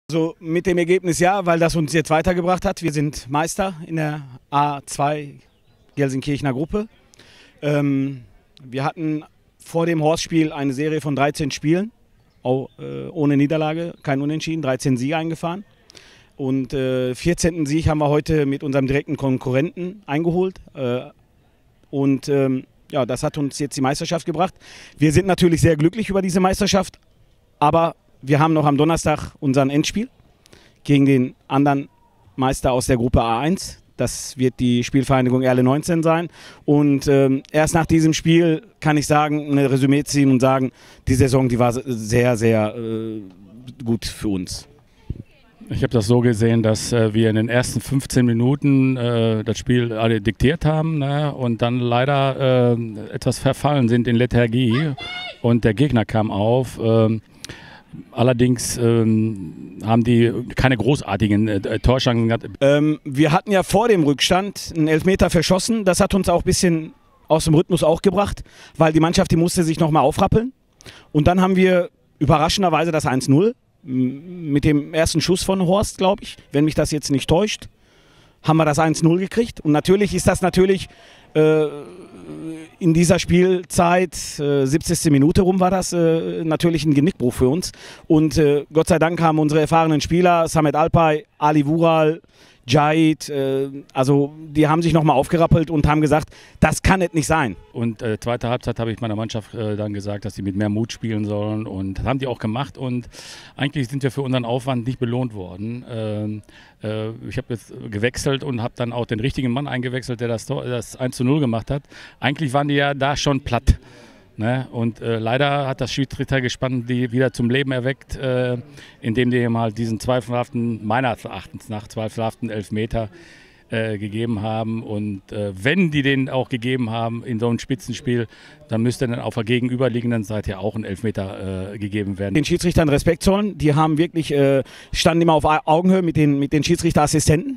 Also mit dem Ergebnis ja, weil das uns jetzt weitergebracht hat. Wir sind Meister in der A2 Gelsenkirchener Gruppe. Wir hatten vor dem Horstspiel eine Serie von 13 Spielen, ohne Niederlage, kein Unentschieden, 13 Siege eingefahren. Und 14. Sieg haben wir heute mit unserem direkten Konkurrenten eingeholt. Ja, das hat uns jetzt die Meisterschaft gebracht. Wir sind natürlich sehr glücklich über diese Meisterschaft, aber wir haben noch am Donnerstag unseren Endspiel gegen den anderen Meister aus der Gruppe A1. Das wird die Spielvereinigung Erle 19 sein. Und erst nach diesem Spiel kann ich sagen, eine Resümee ziehen und sagen, die Saison, die war sehr, sehr gut für uns. Ich habe das so gesehen, dass wir in den ersten 15 Minuten das Spiel alle diktiert haben, ne, und dann leider etwas verfallen sind in Lethargie und der Gegner kam auf. Allerdings haben die keine großartigen Torchancen gehabt. Wir hatten ja vor dem Rückstand einen Elfmeter verschossen. Das hat uns auch ein bisschen aus dem Rhythmus auch gebracht, weil die Mannschaft, die musste sich nochmal aufrappeln. Und dann haben wir überraschenderweise das 1-0 mit dem ersten Schuss von Horst, glaube ich, wenn mich das jetzt nicht täuscht, haben wir das 1-0 gekriegt. Und natürlich ist das in dieser Spielzeit, 70. Minute rum war das, natürlich ein Genickbruch für uns. Und Gott sei Dank haben unsere erfahrenen Spieler, Samet Alpay, Ali Vural, Jahid, also die haben sich nochmal aufgerappelt und haben gesagt, das kann es nicht sein. Und zweite Halbzeit habe ich meiner Mannschaft dann gesagt, dass sie mit mehr Mut spielen sollen, und das haben die auch gemacht, und eigentlich sind wir für unseren Aufwand nicht belohnt worden. Ich habe jetzt gewechselt und habe dann auch den richtigen Mann eingewechselt, der das 1:0 gemacht hat. Eigentlich waren die ja da schon platt. Ne? Und leider hat das Schiedsrichtergespann die wieder zum Leben erweckt, indem die ihm halt diesen zweifelhaften, meines Erachtens nach zweifelhaften Elfmeter gegeben haben. Und wenn die den auch gegeben haben in so einem Spitzenspiel, dann müsste dann auf der gegenüberliegenden Seite auch ein Elfmeter gegeben werden. Den Schiedsrichtern Respekt zollen, die haben wirklich, standen immer auf Augenhöhe mit den Schiedsrichterassistenten.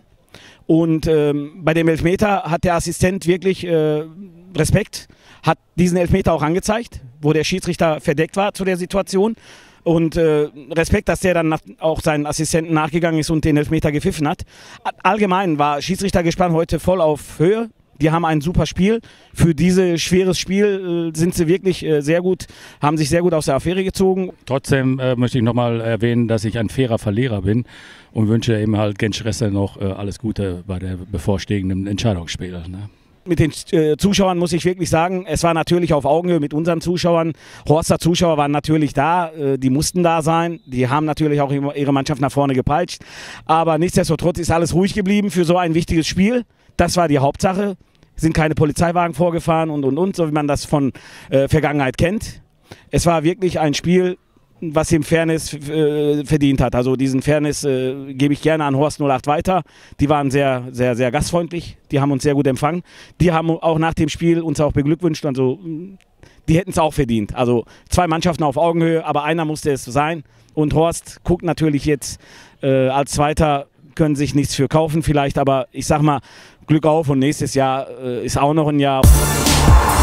Und bei dem Elfmeter hat der Assistent wirklich Respekt, hat diesen Elfmeter auch angezeigt, wo der Schiedsrichter verdeckt war zu der Situation. Und Respekt, dass der dann auch seinen Assistenten nachgegangen ist und den Elfmeter gepfiffen hat. Allgemein war Schiedsrichtergespann heute voll auf Höhe. Die haben ein super Spiel. Für dieses schweres Spiel sind sie wirklich sehr gut, haben sich sehr gut aus der Affäre gezogen. Trotzdem möchte ich nochmal erwähnen, dass ich ein fairer Verlierer bin und wünsche eben halt Genç Resse noch alles Gute bei der bevorstehenden Entscheidungsspiel. Ne? Mit den Zuschauern muss ich wirklich sagen, es war natürlich auf Augenhöhe mit unseren Zuschauern. Horster Zuschauer waren natürlich da, die mussten da sein. Die haben natürlich auch ihre Mannschaft nach vorne gepeitscht. Aber nichtsdestotrotz ist alles ruhig geblieben für so ein wichtiges Spiel. Das war die Hauptsache. Sind keine Polizeiwagen vorgefahren und, so wie man das von Vergangenheit kennt. Es war wirklich ein Spiel, was ihm Fairness verdient hat. Also diesen Fairness gebe ich gerne an Horst 08 weiter. Die waren sehr, sehr, sehr gastfreundlich. Die haben uns sehr gut empfangen. Die haben auch nach dem Spiel uns auch beglückwünscht. Also die hätten es auch verdient. Also zwei Mannschaften auf Augenhöhe, aber einer musste es sein. Und Horst guckt natürlich jetzt als Zweiter, können sich nichts für kaufen vielleicht. Aber ich sag mal, Glück auf, und nächstes Jahr ist auch noch ein Jahr.